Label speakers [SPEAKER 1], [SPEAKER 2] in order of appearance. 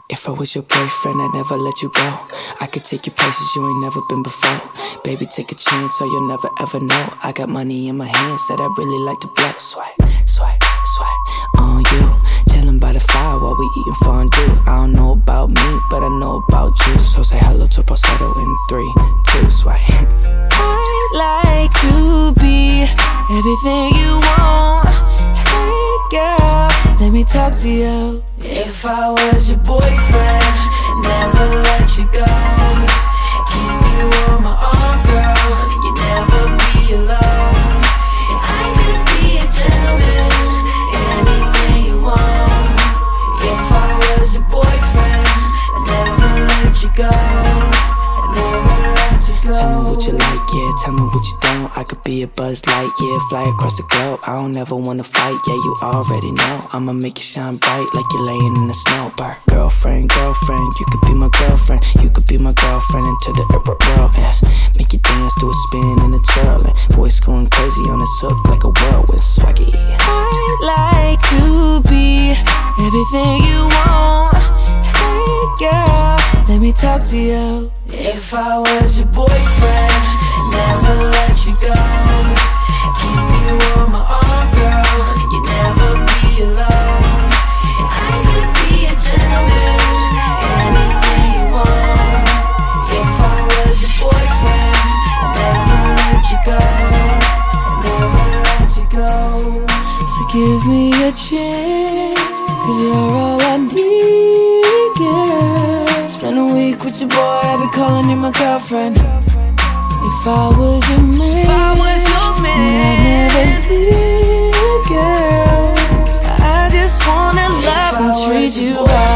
[SPEAKER 1] If I was your boyfriend, I'd never let you go. I could take you places you ain't never been before. Baby, take a chance so you'll never ever know. I got money in my hands that I really like to blow. Swipe, swipe, swipe on you. Chillin' by the fire while we eating fondue. I don't know about me, but I know about you. So say hello to falsetto in 3, 2, swipe. I'd like to be everything you want. Hey girl, let me talk to you. If I was your boyfriend, never let you go. Keep you on my arm, girl. You never be alone. And I could be a gentleman, anything you want. If I was your boyfriend, I'd never let you go. I'd never let you go. Tell me what you like, yeah, tell me what you don't. I could be a Buzz Lightyear, fly across the globe. I don't ever wanna fight, yeah, you already know. I'ma make you shine bright like you're laying in the snow. Bar. Girlfriend, girlfriend, you could be my girlfriend. You could be my girlfriend into the world, yes. Make you dance to a spin and a twirl, and voice going crazy on this hook like a whirlwind swaggy. I'd like to be everything you want. Hey girl, let me talk to you. If I was your boyfriend, never let you go. Keep you on my arm, girl. You never be alone. And I could be a gentleman, anything you want. If I was your boyfriend, I'd never let you go. I'd never let you go. So give me a chance, 'cause you're all I need, girl. Spend a week with your boy, I'll be calling you my girlfriend. If I was your man, I'd never leave, girl. I just wanna love and treat you right.